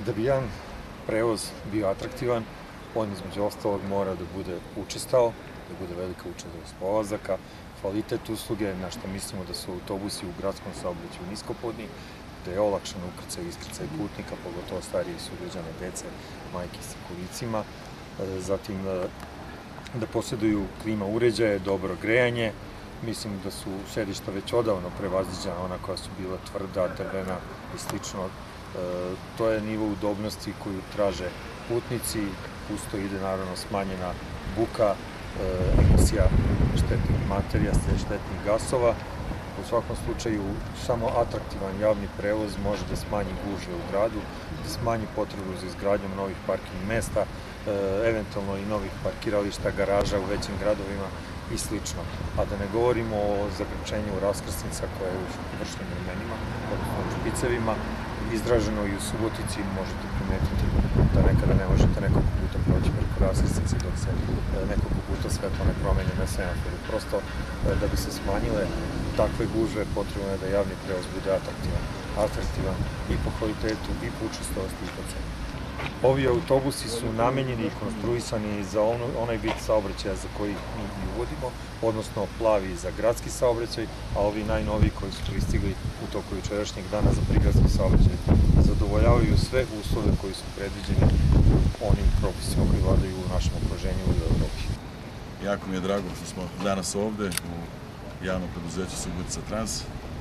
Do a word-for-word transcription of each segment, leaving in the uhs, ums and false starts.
Da bi jedan prevoz bio atraktivan, on između ostalog mora da bude učestao, da bude velika učestalost polazaka, kvalitet usluge, na što mislimo da su autobusi u gradskom saobraćaju niskopodni, da je olakšan ukrcaj i iskrcaj putnika, pogotovo starijih sugrađana, dece, majki sa kolicima, zatim da posjeduju klima uređaje, dobro grejanje. Mislim da su sedišta već odavno prevaziđena, ona koja su bila tvrda, drvena i slično. To je nivo udobnosti koju traže putnici, usto ide naravno smanjena buka, emisija štetnih materija, štetnih gasova. U svakom slučaju, samo atraktivan javni prevoz može da smanji gužve u gradu, da smanji potrebu za izgradnjom novih parking mesta, eventualno i novih parkirališta, garaža u većim gradovima i slično. A da ne govorimo o zakrčenju raskrsnica koje je u vršnim vremenima, odnosno u špicevima, izraženo i u Subotici možete primetiti da nekada ne možete nekoliko puta proći preko raskrsnice dok se nekoliko puta svetlo ne promenje na semaforu. Prosto da bi se smanjile takve gužve potrebno je da javni prevoz bude atraktivan. Atraktivan i po kvalitetu, i po učestalosti, i po ceni. Ovi autobusi su namenjeni i konstruisani za onaj vid saobraćaja za koji mi i uvodimo, odnosno plavi za gradski saobraćaj, a ovi najnoviji koji su pristigli u toku jučerašnjeg dana za prigradski saobraćaj zadovoljavaju sve uslove koji su predviđeni onim propisima koji vladaju u našem okruženju i u Evropi. Jako mi je drago što smo danas ovde u javnom preduzeću Subotica Trans.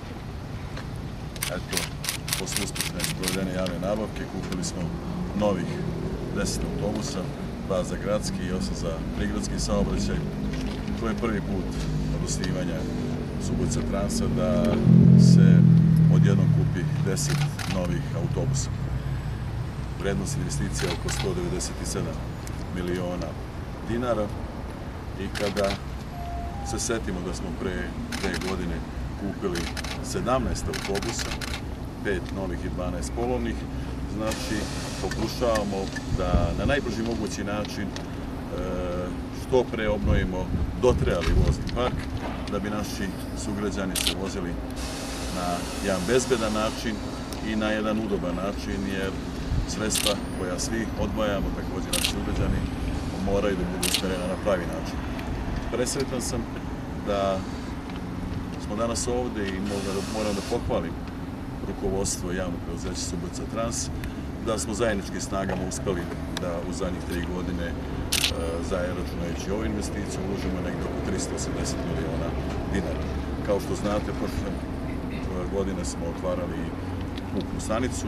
Eto, posle uspešne provedene javne nabavke kupili smo novih deset autobusa, dva za gradski i osam za prigradski saobraćaj. To je prvi put od osnivanja Subotica Transa da se odjednom kupi deset novih autobusa. Vrednost investicija je oko sto devedeset sedam miliona dinara i kada se setimo da smo pre dve godine kupili sedamnaest autobusa, pet novih i dvanaest polovnih, znači pokušavamo da na najbrži mogući način što pre obnovimo dotrajali vozni park, da bi naši sugrađani se vozili na jedan bezbedan način i na jedan udoban način, jer sredstva koja svi odvajamo, također naši sugrađani, moraju da budu usmerena na pravi način. Presretan sam da smo danas ovde i moram da pohvalim rukovodstvo javnog preduzeća Subotica Trans, da smo zajedničkim snagama uspeli da u zadnjih tri godine, zajedno računajući ovu investiciju, uložimo negde oko trista osamdeset miliona dinara. Kao što znate, prošle godine smo otvarali putnu stanicu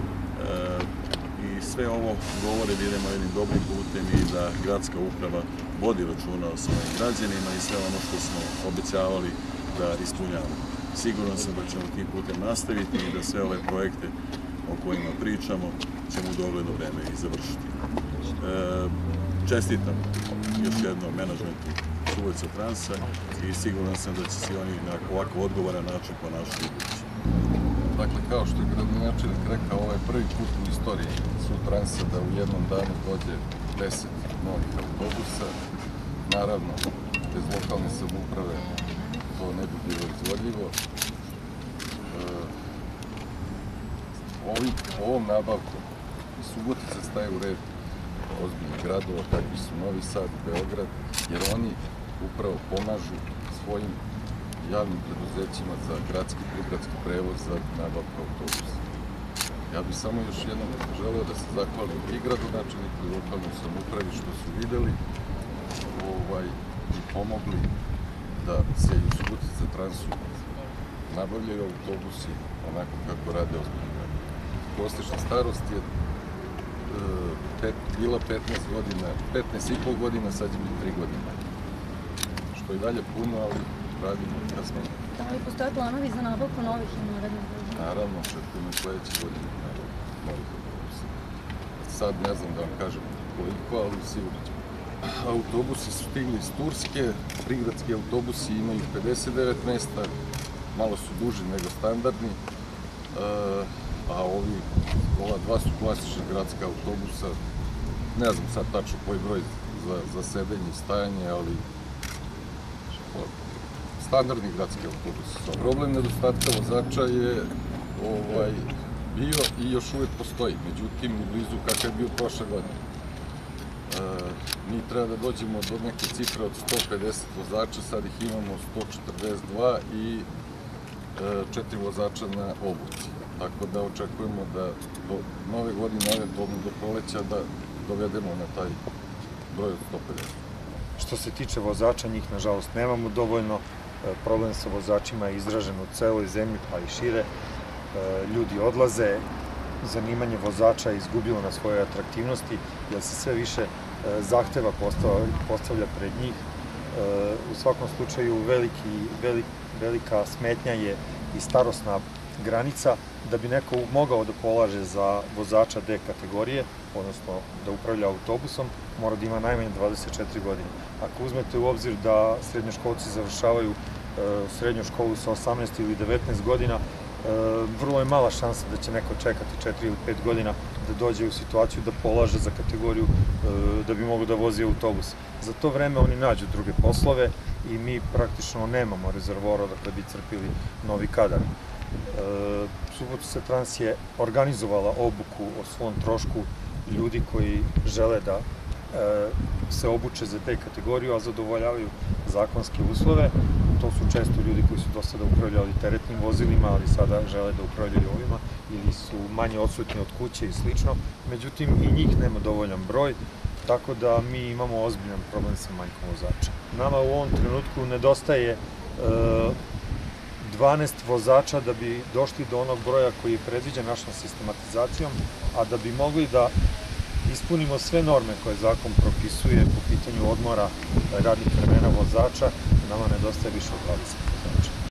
i sve ovo govore da idemo jednim dobrim putem i da gradska uprava vodi računa o svojim građanima i sve ono što smo obećavali da ispunjavamo. Siguran sam da ćemo tim putem nastaviti i da sve ove projekte o kojima pričamo ćemo u dogledno vreme i završiti. Čestitam još jednom menadžmentu Subotica Transa i siguran sam da će se oni na ovako odgovoran način ponašati u budući. Dakle, kao što je gradonačelnik rekao, ovo je prvi put u istoriji Sub-Transa da u jednom danu dođe deset novih autobusa. Naravno, bez lokalne samouprave to ne bi bilo izvodljivo. Ovom nabavkom Subotica staje u red ozbiljnih gradova, kakvi su Novi Sad, Beograd, jer oni upravo pomažu svojim javnim preduzećima za gradski i prigradski prevoz za nabavku autobusa. Ja bih samo još jednom želeo da se zahvalim i gradonačelniku i lokalnoj samoupravi što su videli i pomogli da se i u Subotica Transu nabavljaju autobusi onako kako rade ozbiljni gradovi. Prosečna starost je bila petnaest godina, petnaest i po godina, sad će biti tri godine. Što je dalje puno, ali radimo kasno. Da li postoje planovi za nabavku novih i narednih godina? Naravno, očekujemo sledeće godine novih autobusa. Sad ne znam da vam kažem koliko, ali sigurno ćemo. Autobusi su stigli iz Turske, prigradski autobusi imaju pedeset devet mesta, malo su duži nego standardni, a ova dva su klasična gradska autobusa, ne znam sad tačno koji broj za sedenje i stajanje, ali standardni gradski autobusi. Problem nedostatka vozača je bio i još uvijek postoji, međutim u blizu kakav je bio prošle godine. Mi treba da dođemo do neke cifre od sto pedeset vozača, sad ih imamo sto četrdeset dva i četiri vozača na obuci. Tako da očekujemo da do nove godine, eventualno do proleća, da dovedemo na taj broj od sto pedeset. Što se tiče vozača, njih nažalost nemamo dovoljno. Problem sa vozačima je izražen u celoj zemlji, pa i šire. Ljudi odlaze, zanimanje vozača je izgubilo na svojoj atraktivnosti, jer se sve više zahteva postavlja pred njih. U svakom slučaju velika smetnja je i starosna granica. Da bi neko mogao da polaže za vozača D kategorije, odnosno da upravlja autobusom, mora da ima najmanje dvadeset četiri godine. Ako uzmete u obzir da srednjoškolci završavaju srednju školu sa osamnaest ili devetnaest godina, vrlo je mala šansa da će neko čekati četiri ili pet godina da dođe u situaciju da polaže za kategoriju da bi mogao da vozi autobus. Za to vreme oni nađu druge poslove i mi praktično nemamo rezervora da bi crpili novi kadar. Subotica Trans je organizovala obuku o svom trošku ljudi koji žele da se obuče za te kategoriju, a zadovoljavaju zakonske uslove. To su često ljudi koji su do sada upravljali teretnim vozilima, ali sada žele da upravljaju ovima ili su manje odsutni od kuće i slično. Međutim, i njih nema dovoljan broj, tako da mi imamo ozbiljan problem sa manjkom vozača. Nama u ovom trenutku nedostaje dvanaest vozača da bi došli do onog broja koji je predviđen našom sistematizacijom, a da bi mogli da ispunimo sve norme koje zakon propisuje po pitanju odmora radnih vremena vozača, nama nedostaje više od dvadeset vozača.